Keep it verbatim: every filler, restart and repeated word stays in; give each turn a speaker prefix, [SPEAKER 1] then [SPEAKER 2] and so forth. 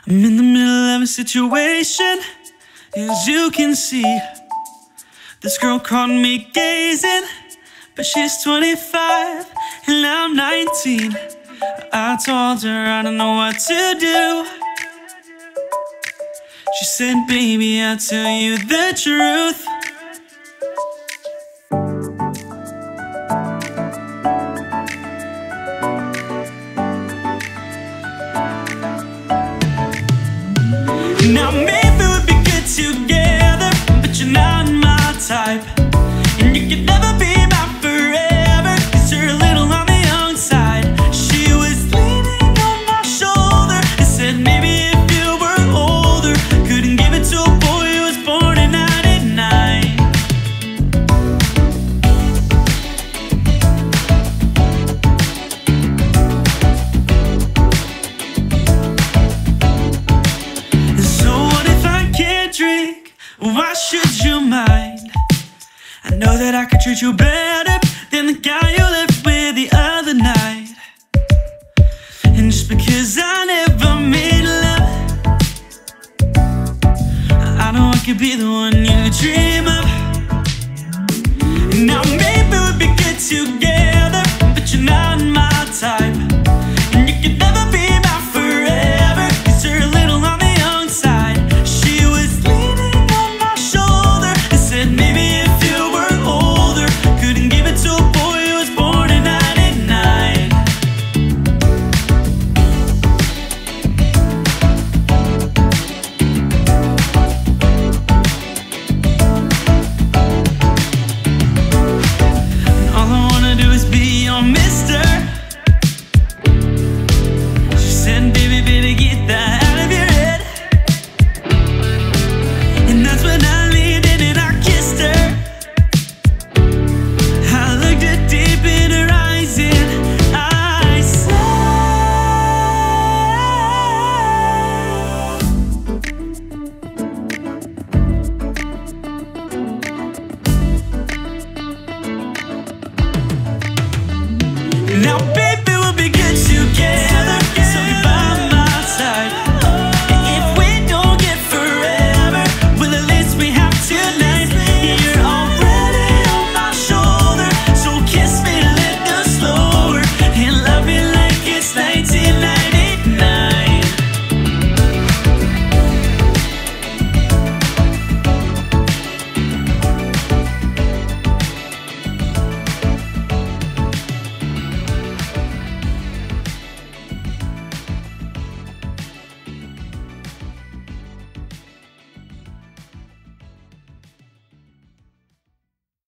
[SPEAKER 1] I'm in the middle of a situation, as you can see. This girl caught me gazing, but she's twenty-five and I'm nineteen. I told her I don't know what to do. She said, baby, I'll tell you the truth. Now maybe we'd be good together, but you're not my type, and you could never be my forever, cause you're a little on the young side. She was leaning on my shoulder and said, maybe if you were older, couldn't give it to a boy who was born in ninety-nine. Drink, why should you mind? I know that I could treat you better than the guy you left with the other night. And just because I never made love, I know I could be the one you treat.